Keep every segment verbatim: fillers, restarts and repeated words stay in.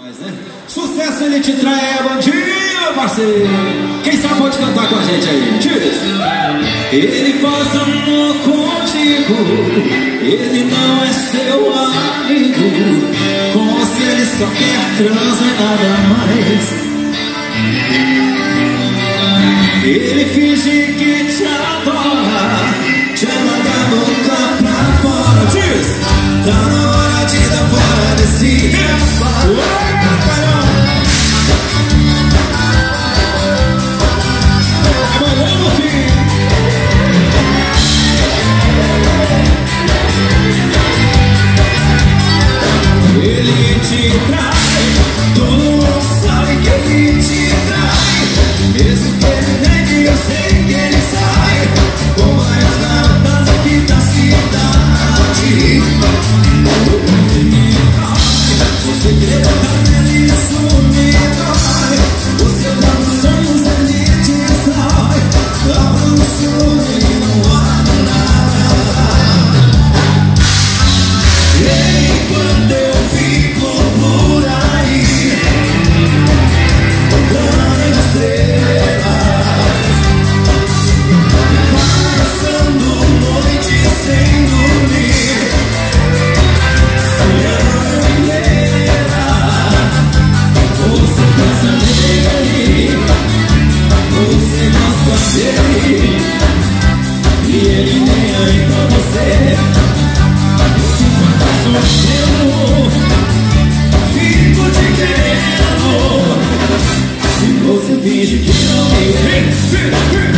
Né? Sucesso ele te trai, é bandinho, parceiro. Quem sabe pode cantar com a gente aí. Diz. Ele faz amor contigo, ele não é seu amigo. Com você ele só quer trans e nada mais. Ele finge que te adora, te manda a boca pra fora. Diz. Tá na hora de dar fora desse rapaz. Ele te trai, todo mundo sabe que ele te trai. Mesmo que ele negue, eu sei que ele sai com várias garotas aqui da cidade. Você acredita nele, isso me dói. Você dá nos sonhos, ele te destrói. Dá no sonho e não há nada. Enquanto eu fico por aí, dando estrelas, passando noite sem dormir, sonhando ela. Você pensa nele, você gosta dele, e ele nem aí pra você. Solteiro, fico te querendo, se você finge que não me vê.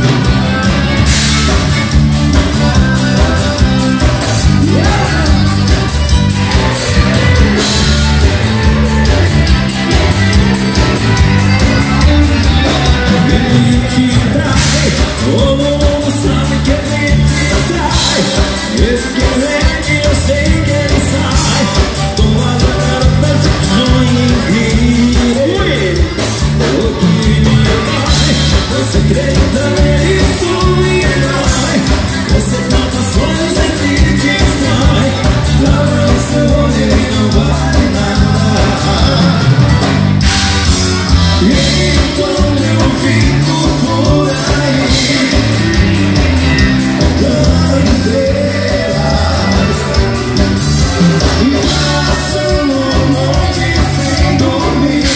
Ele te trai, todo mundo sabe que ele te trai. Esse que vem, eu sei que ele sai com as garotas de Joinville. O que me dói, você acredita nele, isso me dói. Você canta sonhos e te destrói. Lava o seu olho e não vale nada. E quando eu fico por aí, dando estrelas e passando noite sem dormir,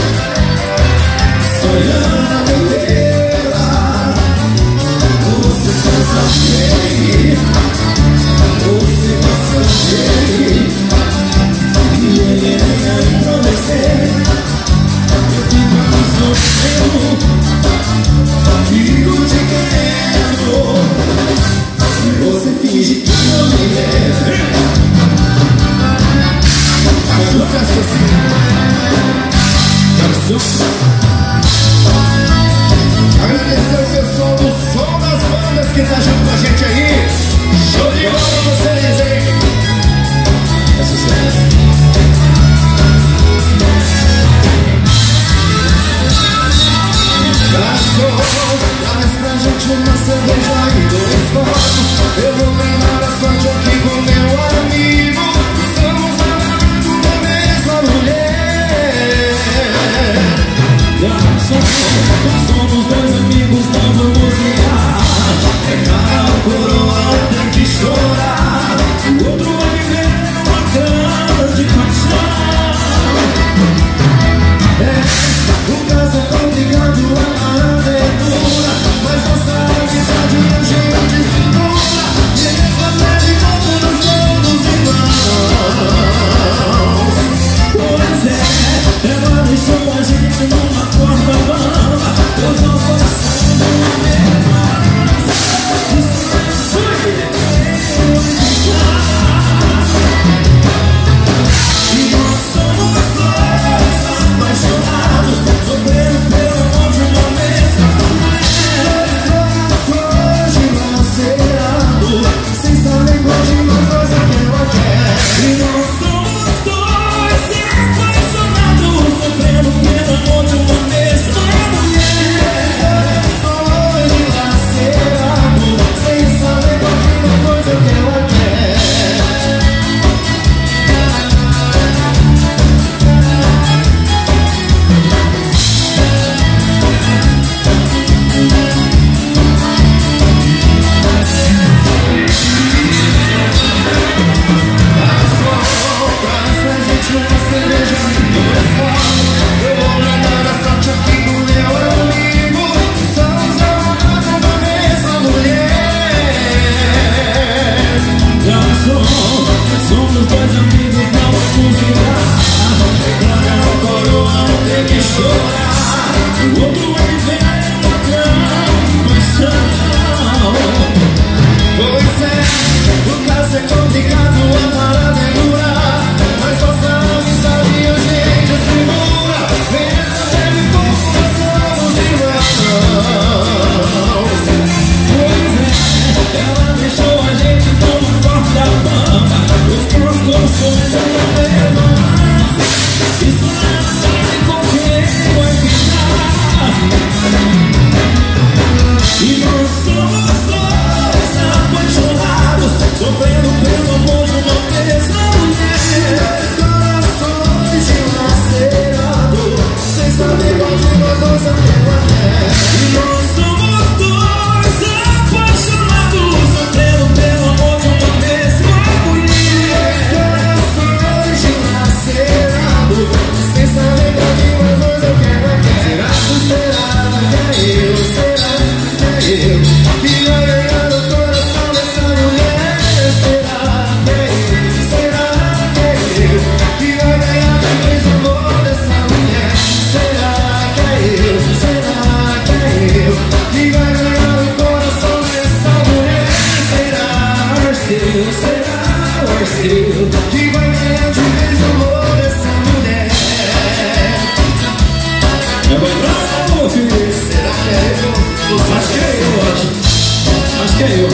sonhando ela. Você pensa nele, você gosta dele, e ele nem aí pra você. Eu fico te querendo, se você finge que não me leva. Sucesso assim. Agradecer o pessoal do Som das Bandas que tá junto com a gente aí. Show de bola pra vocês, hein? É sucesso. Traz pra gente uma cerveja e dois copos. Eu vou ganhar a sorte aqui com meu amigo. Estamos amando uma mesma mulher. Nós somos dois amigos, não vamos ligar. É cara ou coroa, tem que chorar. O outro vai viver numa cama de paixão. É, o caso é complicado, a parada é dura, mas nossa amizade é um jeito de segura. E leva leve como nós somos irmãos. Pois é, ela deixou a gente numa corda bamba. O outro vai viver outra paixão. Pois é, o caso é complicado, a parada é dura, mas nossa amizade a gente segura. Pensa sempre como nós somos irmãos. Pois é, ela deixou a gente como corta-bamba, os corações já não tem mais. Isso não sabe com quem vai ficar. E nós somos dois apaixonados, sofrendo pelo amor de uma mesma mulher. Dois corações dilacerados, sem saber qual de nós dois é o que é. E nós somos dois apaixonados, sofrendo pelo amor de uma mesma mulher. Corações dilacerados, sem saber qual de nós dois é o que é. Será que será que é eu? Será que é eu que vai ganhar o coração dessa mulher? Será que é eu? Será que é eu que vai ganhar de vez o amor dessa mulher? Será que é eu? Será que é eu que vai ganhar o coração dessa mulher? Será Arceu? Será Arceu que vai ganhar de vez o amor dessa mulher? É bom pra meu filho. Será que é eu? Acho que é eu, acho. Acho que é eu.